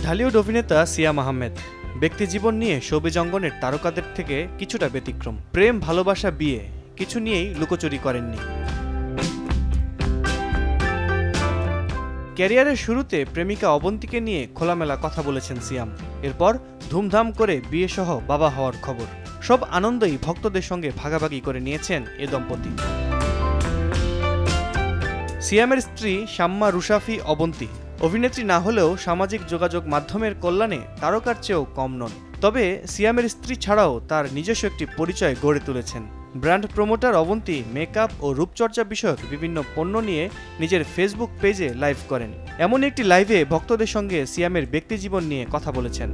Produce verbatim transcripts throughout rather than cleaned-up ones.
ঢালিউড অভিনেতা সিয়াম আহমেদ ব্যক্তিজীবন নিয়ে শোবিজ অঙ্গনের তারকাদের থেকে কিছুটা ব্যতিক্রম। প্রেম, ভালোবাসা, বিয়ে কিছু নিয়েই লুকোচুরি করেননি। ক্যারিয়ারের শুরুতে প্রেমিকা অবন্তীকে নিয়ে খোলামেলা কথা বলেছেন সিয়াম। এরপর ধুমধাম করে বিয়েসহ বাবা হওয়ার খবর। সব আনন্দই ভক্তদের সঙ্গে ভাগাভাগি করে নিয়েছেন এ দম্পতি। সিয়ামের স্ত্রী শাম্মা রুশাফি অবন্তী অভিনেত্রী না হলেও সামাজিক যোগাযোগ মাধ্যমের কল্যাণে তারকার চেয়েও কম নন। তবে সিয়ামের স্ত্রী ছাড়াও তার নিজস্ব একটি পরিচয় গড়ে তুলেছেন। ব্র্যান্ড প্রমোটার অবন্তী মেকআপ ও রূপচর্চা বিষয়ক বিভিন্ন পণ্য নিয়ে নিজের ফেসবুক পেজে লাইভ করেন। এমন একটি লাইভে ভক্তদের সঙ্গে সিয়ামের ব্যক্তিজীবন নিয়ে কথা বলেছেন।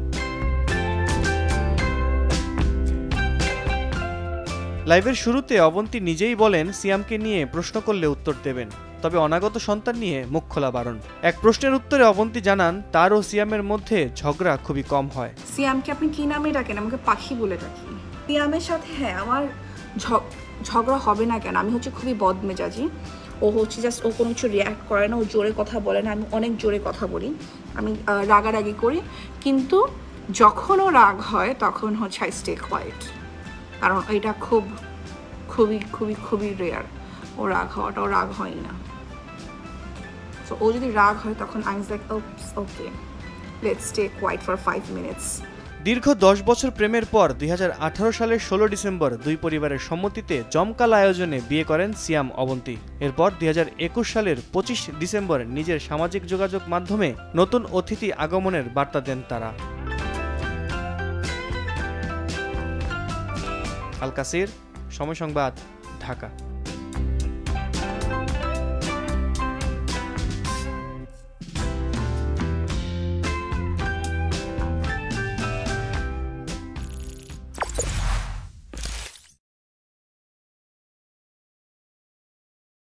লাইভের শুরুতে অবন্তী নিজেই বলেন সিয়ামকে নিয়ে প্রশ্ন করলে উত্তর দেবেন, তবে অনাগত সন্তান নিয়ে মুখ খোলা বারণ। এক প্রশ্নের উত্তরে অবন্তী জানান তার ও সিয়ামের মধ্যে ঝগড়া খুবই কম হয়। সিয়ামকে আপনি কি নামে ডাকেন? আমাকে পাখি বলে ডাকি। সিয়ামের সাথে হ্যাঁ আমার ঝগড়া হবে না কেন, আমি হচ্ছে খুবই বদমেজাজি। ও হচ্ছে জাস্ট ও কোনো কিছু রিয়াক্ট করে না, ও জোরে কথা বলে না। আমি অনেক জোরে কথা বলি, আমি রাগারাগি করি, কিন্তু যখন ও রাগ হয় তখন হচ্ছে আই স্টে কোয়াইট, কারণ এটা খুব খুবই খুবই খুবই রেয়ার ও রাগ হওয়াটা। ও রাগ হয় না। সো ও যদি রাগ হয় তখন I am like okay let's stay quiet for five minutes. দীর্ঘ দশ বছর প্রেমের পর দুই হাজার আঠারো সালের ষোলো ডিসেম্বর দুই পরিবারের সম্মতিতে জমকাল আয়োজনে বিয়ে করেন সিয়াম অবন্তী। এরপর দুই হাজার একুশ সালের পঁচিশ ডিসেম্বর নিজের সামাজিক যোগাযোগ মাধ্যমে নতুন অতিথি আগমনের বার্তা দেন তারা। আল কাসির, সময় সংবাদ, ঢাকা।